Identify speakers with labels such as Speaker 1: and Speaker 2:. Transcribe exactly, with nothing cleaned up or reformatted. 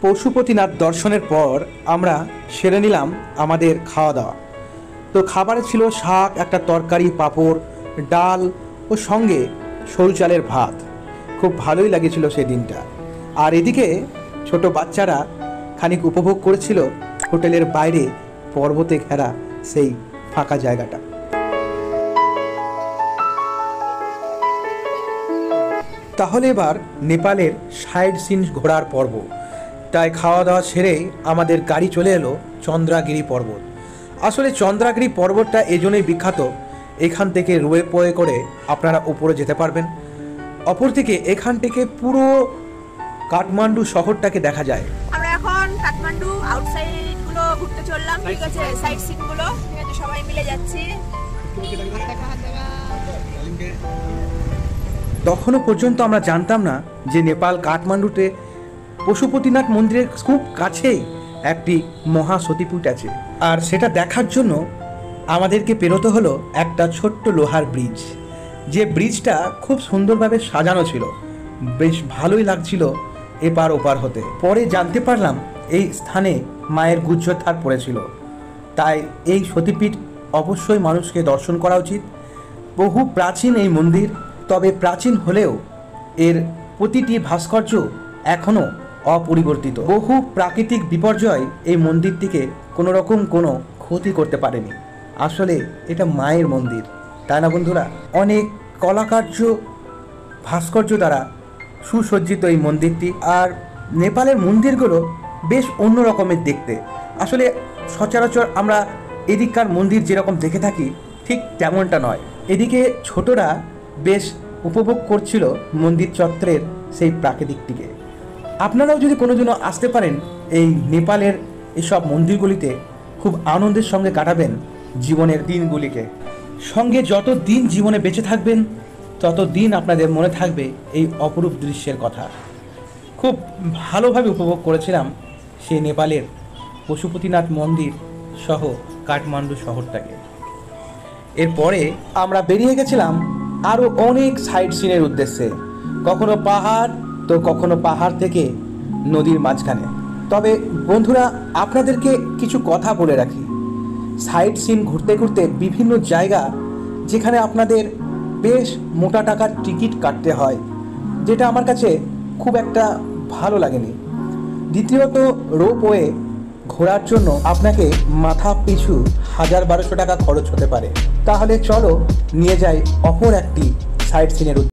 Speaker 1: পশুপতিনাথ দর্শনের পর আমরা সেরে নিলাম আমাদের খাওয়া দাওয়া। তো খাবারে ছিল শাক, একটা তরকারি, পাঁপড়, ডাল ও সঙ্গে সরু চালের ভাত। খুব ভালোই লাগেছিল সেই দিনটা। আর এদিকে ছোট বাচ্চারা খানিক উপভোগ করেছিল হোটেলের বাইরে পর্বতে ঘেরা সেই ফাঁকা জায়গাটা। তাহলে এবার নেপালের সাইড সিন ঘোরার পর্ব। তাই খাওয়া দাওয়া সেরে আমাদের গাড়ি চলে এলো চন্দ্রাগিরি পর্বত। আসলে চন্দ্রাগিরি পর্বতটা এজন্যই বিখ্যাত, এখান থেকে রোপওয়ে করে আপনারা উপরে যেতে পারবেন। অপরদিকে এখান থেকে পুরো কাঠমান্ডু শহরটাকে দেখা যায়।
Speaker 2: আমরা এখন কাঠমান্ডু আউটসাইড গুলো ঘুরতে চললাম, ঠিক আছে, সাইড সিন গুলো, ঠিক আছে, সবাই মিলে যাচ্ছি।
Speaker 1: তখনও পর্যন্ত আমরা জানতাম না যে নেপাল কাঠমান্ডুতে পশুপতিনাথ মন্দিরের খুব কাছেই একটি মহা সতীপীঠ আছে। আর সেটা দেখার জন্য আমাদেরকে পেরোতে হলো একটা ছোট্ট লোহার ব্রিজ, যে ব্রিজটা খুব সুন্দরভাবে সাজানো ছিল, বেশ ভালোই লাগছিল এপার ওপার হতে। পরে জানতে পারলাম এই স্থানে মায়ের গুহ্যধার পড়েছিল, তাই এই সতীপীঠ অবশ্যই মানুষকে দর্শন করা উচিত। বহু প্রাচীন এই মন্দির, তবে প্রাচীন হলেও এর প্রতিটি ভাস্কর্য এখনও অপরিবর্তিত। বহু প্রাকৃতিক বিপর্যয় এই মন্দিরটিকে কোনো রকম কোনো ক্ষতি করতে পারেনি। আসলে এটা মায়ের মন্দির, তাই না বন্ধুরা? অনেক কলাকার্য ভাস্কর্য দ্বারা সুসজ্জিত এই মন্দিরটি। আর নেপালের মন্দিরগুলো বেশ অন্য রকমের দেখতে। আসলে সচরাচর আমরা এদিককার মন্দির যেরকম দেখে থাকি ঠিক তেমনটা নয়। এদিকে ছোটরা বেশ উপভোগ করছিল মন্দির চত্বরের সেই প্রাকৃতিকটিকে। আপনারাও যদি কোনো দিনও আসতে পারেন এই নেপালের এসব মন্দিরগুলিতে, খুব আনন্দের সঙ্গে কাটাবেন জীবনের দিনগুলিকে। সঙ্গে যত দিন জীবনে বেঁচে থাকবেন তত দিন আপনাদের মনে থাকবে এই অপরূপ দৃশ্যের কথা। খুব ভালোভাবে উপভোগ করেছিলাম সেই নেপালের পশুপতিনাথ মন্দির সহ কাঠমান্ডু শহরটাকে। এরপরে আমরা বেরিয়ে গেছিলাম আরও অনেক সাইড সিনের উদ্দেশ্যে, কখনো পাহাড় তো কখনো পাহাড় থেকে নদীর মাঝখানে। তবে বন্ধুরা, আপনাদেরকে কিছু কথা বলে রাখি। সাইড সিন ঘুরতে ঘুরতে বিভিন্ন জায়গা যেখানে আপনাদের বেশ মোটা টাকার টিকিট কাটতে হয়, যেটা আমার কাছে খুব একটা ভালো লাগেনি। দ্বিতীয়ত, রোপওয়ে ঘোরার জন্য আপনাকে মাথা পিছু হাজার বারোশো টাকা খরচ হতে পারে। তাহলে চলো নিয়ে যাই অপর একটি সাইড সিনের